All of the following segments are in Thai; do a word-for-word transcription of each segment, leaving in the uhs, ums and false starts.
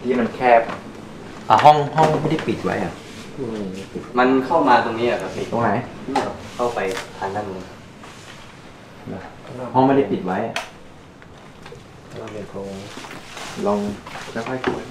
ที่มันแคบอ่ะห้องห้องไม่ได้ปิดไว้อ่ะมันเข้ามาตรงนี้อะครับพี่ตรงไหนเข้าไปทางด้านนู้นห้องไม่ได้ปิดไว้เราเป็นโครงลองค่อยๆคุย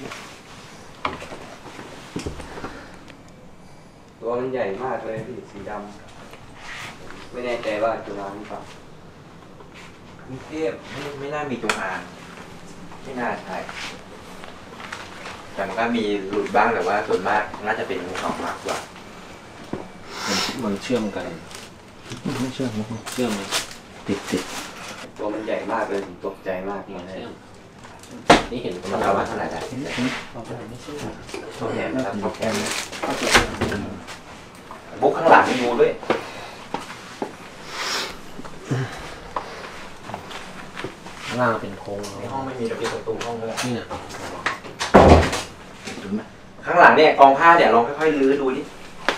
ตัวมันใหญ่มากเลยพี่สีดำไม่แน่ใจว่าจุฬาหรือเปล่ากรุงเทพไม่ไม่น่ามีจงอางไม่น่าใช่แต่มันก็มีหลุดบ้างแต่ว่าส่วนมากน่าจะเป็นงูเห่ามากกว่ามันเชื่อมกันไม่เชื่อมเชื่อมไหมติดติดตัวมันใหญ่มากเลยตกใจมากเลยนี่เห็นมันประมาณเท่าไหร่ได้ไม่ใช่ชอบแอมครับชอบแอมบุ๊กข้างหลังมีงูด้วยข้างล่างเป็นโครงในห้องไม่มีระเบียงประตูห้องเลยนี่นะดูไหมข้างหลังเนี่ยกองผ้าเนี่ยลองค่อยๆลื้อดูดิ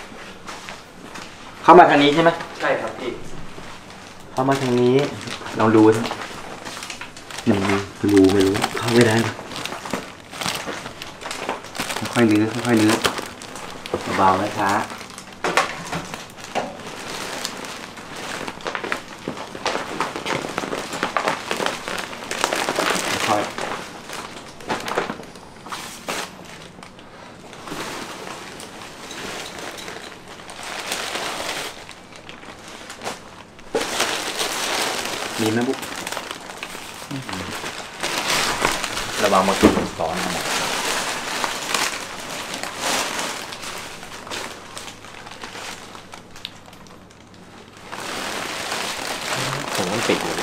เข้ามาทางนี้ใช่ไหมใช่ครับพี่เข้ามาทางนี้ลองดูสิไม่รู้ไม่รู้ไม่รู้เข้าไม่ได้ค่อยๆลื้อค่อยๆลื้อเบาๆนะช้าค่อยมีไหมบุ๊กระวังมาขึ้นซ้อนนะผมต้องปิดอยู่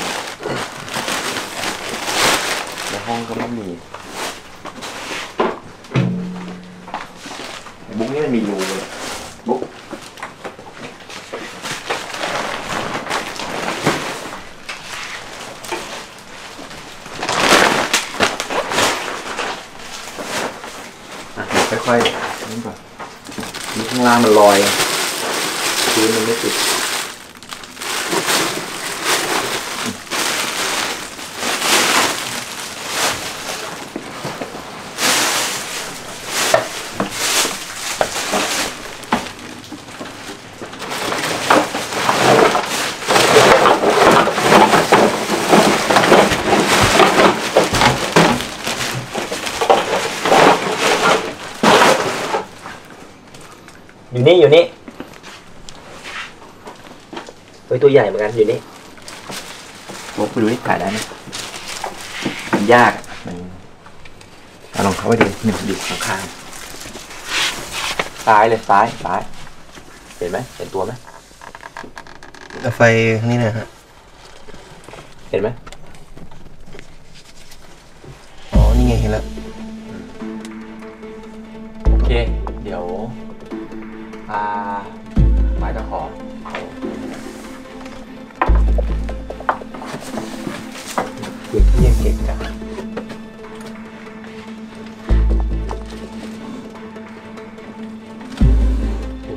ในห้องก็ไม่มีบุ๊กนี่มันมีรูเลยบุ๊กค่อยๆนี่ก่อนนี่ข้างล่างมันลอยพื้นมันไม่ติดอยู่นี่อยู่นี่ตัวตัวใหญ่เหมือนกันอยู่นี่โอ้ไปดูนี่ถ่ายได้ไหมมันยากมันเอาลองเข้าไปดูหนึ่งอยู่ข้างๆซ้ายเลยซ้ายซ้ายเห็นไหมเห็นตัวไหมไฟนี่นะฮะเห็นไหมอ๋อนี่ไงเห็นแล้วโอเคเดี๋ยวพาไม้ตะขอเด็กที่ยังเก่งกันโอ้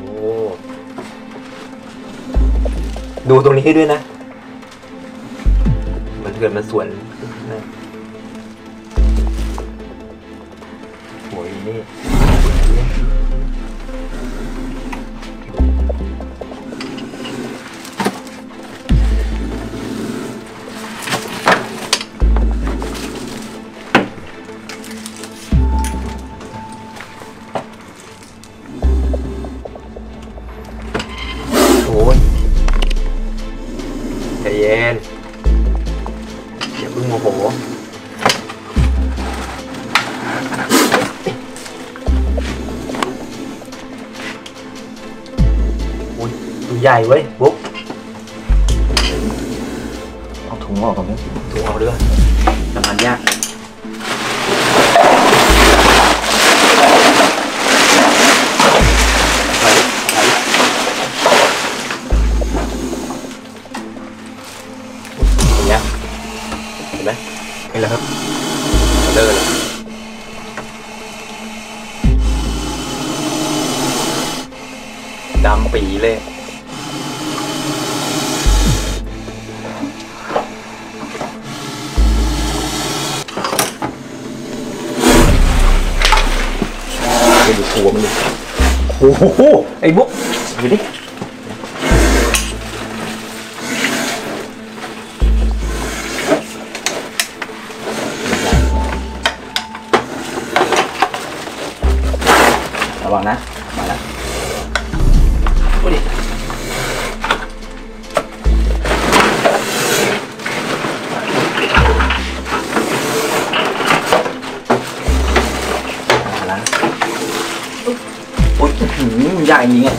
ดูตรงนี้ให้ด้วยนะมันเกิดมันสวนโอ้ยนี่โอ้ยใจเย็นอย่าเพิ่งโมโหอุ้ยตัวใหญ่เว้ยบุ๊กเอาถุงออกก่อนไหมถุงออกด้วยทำงานยากเห็นไหมเห็นแล้วครับเลิกเลยดำปีเลยไปดูตัวมันดิโอ้โหไอ้บุ๊กดูดิระวังนะมาแล้วโอ้ดิหืมใหญ่จริงอ่ะ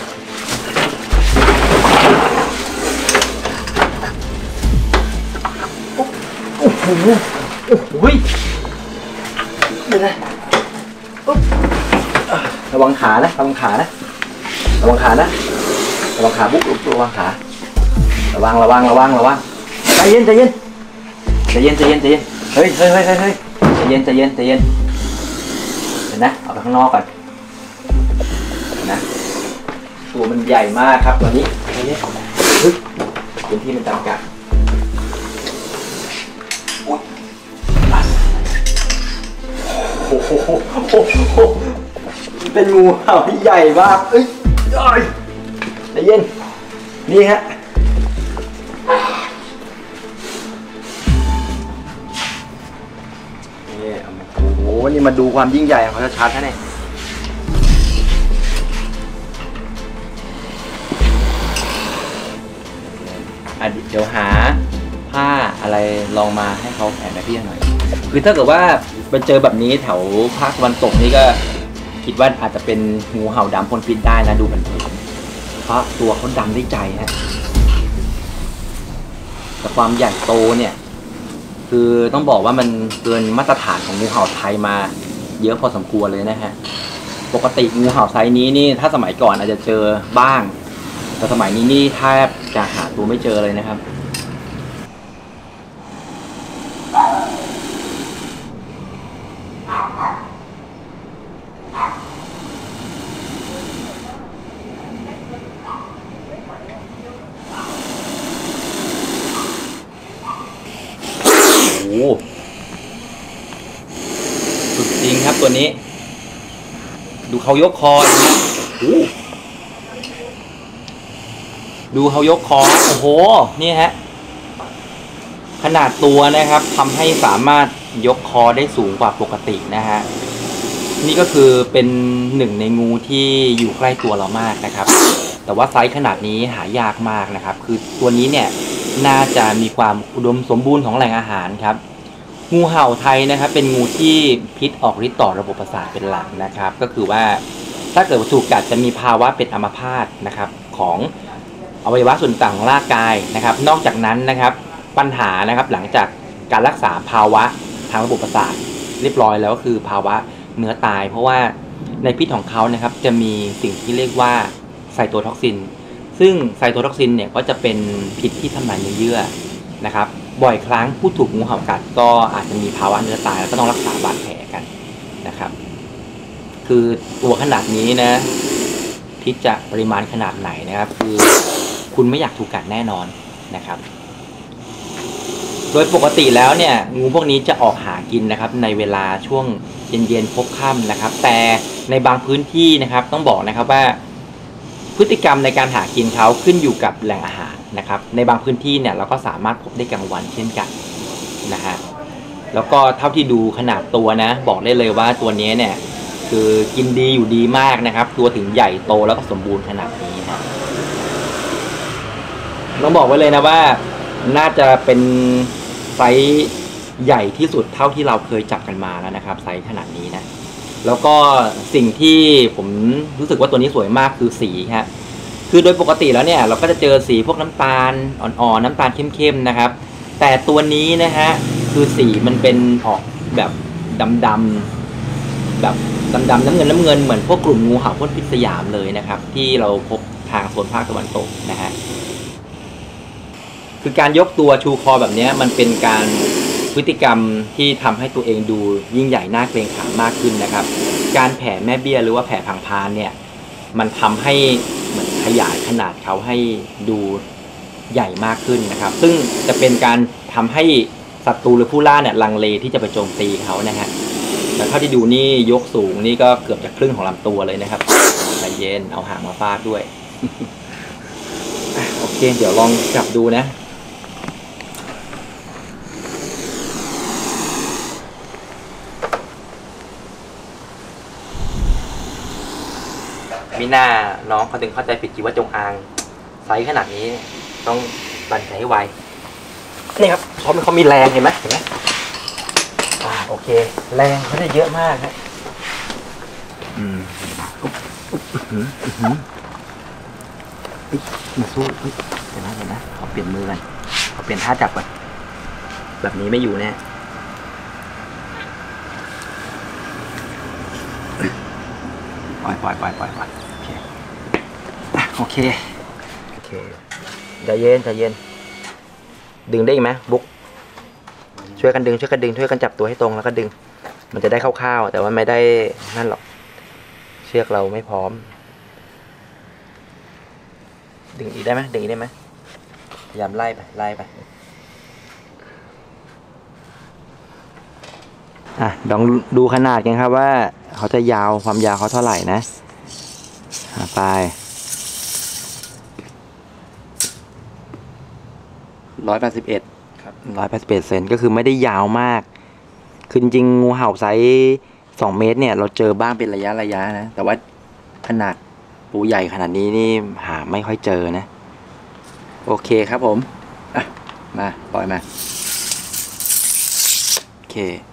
โอ้โหโอ้โหเดี๋ยวนะระวังขานะระวังขานะระวังขานะระวังขาบุ๊กระวังขาระวังระวังระวังระวังใจเย็นใจเย็นใจเย็นใจเย็นใจเย็นเฮ้ยเฮ้ยเฮ้ยเฮ้ยใจเย็นใจเย็นใจเย็นเห็นนะเอาไปข้างนอกก่อนนะตัวมันใหญ่มากครับตัวนี้ตัวนี้เฮ้ยพื้นที่มันจำกัดโอ้โหโอ้โหเป็นงูเห่าที่ใหญ่มากเอ้ยใจเย็นนี่ฮะนี่โอ้โหนี่มาดูความยิ่งใหญ่ของเขาชัดๆนะเนี่ยเดี๋ยวหาผ้าอะไรลองมาให้เขาแผ่แม่เบี้ยหน่อยคือถ้าเกิดว่าไปเจอแบบนี้แถวภาคตะวันตกนี่ก็คิดว่าอาจจะเป็นงูเห่าดำพ่นพิษได้นะดูเผินๆเพราะตัวเขาดำได้ใจฮะแต่ความใหญ่โตเนี่ยคือต้องบอกว่ามันเกินมาตรฐานของงูเห่าไทยมาเยอะพอสมควรเลยนะฮะปกติงูเห่าไซส์นี้นี่ถ้าสมัยก่อนอาจจะเจอบ้างแต่สมัยนี้นี่แทบจะหาตัวไม่เจอเลยนะครับโอ้สุดจริงครับตัวนี้ดูเขายกคอนะโอ้ดูเขายกคอโอ้โหนี่ฮะขนาดตัวนะครับทำให้สามารถยกคอได้สูงกว่าปกตินะฮะนี่ก็คือเป็นหนึ่งในงูที่อยู่ใกล้ตัวเรามากนะครับแต่ว่าไซส์ขนาดนี้หายากมากนะครับคือตัวนี้เนี่ยน่าจะมีความอุดมสมบูรณ์ของแหล่งอาหารครับงูเห่าไทยนะครับเป็นงูที่พิษออกฤทธิ์ต่อระบบประสาทเป็นหลักนะครับก็คือว่าถ้าเกิดถูกกัดจะมีภาวะเป็นอัมพาตนะครับของอวัยวะส่วนต่างของร่างกายนะครับนอกจากนั้นนะครับปัญหานะครับหลังจากการรักษาภาวะทางระบบประสาทเรียบร้อยแล้วก็คือภาวะเนื้อตายเพราะว่าในพิษของเขานะครับจะมีสิ่งที่เรียกว่าไซโตท็อกซินซึ่งไซโตท็อกซินเนี่ยก็จะเป็นพิษที่ทำลายเนื้อเยื่อนะครับบ่อยครั้งผู้ถูกงูเห่ากัดก็อาจจะมีภาวะเนื้อตายแล้วก็ต้องรักษาบาดแผลกันนะครับคือตัวขนาดนี้นะพิษจะปริมาณขนาดไหนนะครับคือคุณไม่อยากถูกกัดแน่นอนนะครับโดยปกติแล้วเนี่ยงูพวกนี้จะออกหากินนะครับในเวลาช่วงเย็นๆพบค่ำนะครับแต่ในบางพื้นที่นะครับต้องบอกนะครับว่าพฤติกรรมในการหากินเขาขึ้นอยู่กับแหล่งอาหารนะครับในบางพื้นที่เนี่ยเราก็สามารถพบได้กลางวันเช่นกันนะฮะแล้วก็เท่าที่ดูขนาดตัวนะบอกได้เลยว่าตัวนี้เนี่ยคือกินดีอยู่ดีมากนะครับตัวถึงใหญ่โตแล้วก็สมบูรณ์ขนาดนี้นะต้องบอกไว้เลยนะว่าน่าจะเป็นไซส์ใหญ่ที่สุดเท่าที่เราเคยจับกันมาแล้วนะครับไซส์ขนาดนี้นะแล้วก็สิ่งที่ผมรู้สึกว่าตัวนี้สวยมากคือสีครับคือโดยปกติแล้วเนี่ยเราก็จะเจอสีพวกน้ำตาลอ่อนๆน้ำตาลเข้มๆนะครับแต่ตัวนี้นะฮะคือสีมันเป็นออกแบบดำๆแบบดำๆน้ำเงินน้ำเงินเหมือนพวกกลุ่มงูเห่าพ่นพิษสยามเลยนะครับที่เราพบทางโซนภาคตะวันตกนะฮะคือการยกตัวชูคอแบบนี้มันเป็นการพฤติกรรมที่ทำให้ตัวเองดูยิ่งใหญ่น่าเกรงขามมากขึ้นนะครับการแผ่แม่เบี้ยหรือว่าแผ่พังพานเนี่ยมันทำให้เหมือนขยายขนาดเขาให้ดูใหญ่มากขึ้นนะครับซึ่งจะเป็นการทำให้ศัตรูหรือผู้ล่าเนี่ยลังเลที่จะไปโจมตีเขานะฮะแต่เท่าที่ดูนี่ยกสูงนี่ก็เกือบจะครึ่งของลำตัวเลยนะครับใจเย็นเอาหางมาฟาดด้วย โอเค เดี๋ยวลองจับดูนะมีหน้าน้องเขาถึงเข้าใจผิดคิดว่าจงอางไซส์ขนาดนี้ต้องบันใจให้ไวนี่ครับเพราะมันเขามีแรงเห็นไหมเห็นไหมอ่าโอเค แรงเขาได้เยอะมากฮะอืมอุ๊บอุ๊บอื้อหืออื้อหือเฮ้ยมาสู้เฮ้ยเดี๋ยวนะเดี๋ยวนะขอเปลี่ยนมือกันขอเปลี่ยนท่าจับก่อนแบบนี้ไม่อยู่แน่ปล่อยปล่อยปล่อยปล่อยปล่อยโอเคอ่ะโอเคโอเคใจเย็นใจเย็นดึงได้อีกไหมบุ๊กช่วยกันดึงช่วยกันดึงช่วยกันจับตัวให้ตรงแล้วก็ดึงมันจะได้คร่าวๆแต่ว่าไม่ได้นั่นหรอกเชือกเราไม่พร้อมดึงอีกได้ไหมดึงอีกได้ไหมพยายามไล่ไปไล่ไปอ่ะลองดูขนาดกันครับว่าเขาจะยาวความยาวเขาเท่าไหร่นะไปร้อยแปดสิบเอ็ดร้อยแปดสิบเอ็ดเซนก็คือไม่ได้ยาวมากคือจริงงูเห่าไซส์สองเมตรเนี่ยเราเจอบ้างเป็นระยะระยะนะแต่ว่าขนาดปูใหญ่ขนาดนี้นี่หาไม่ค่อยเจอนะโอเคครับผมอ่ะมาปล่อยมาโอเค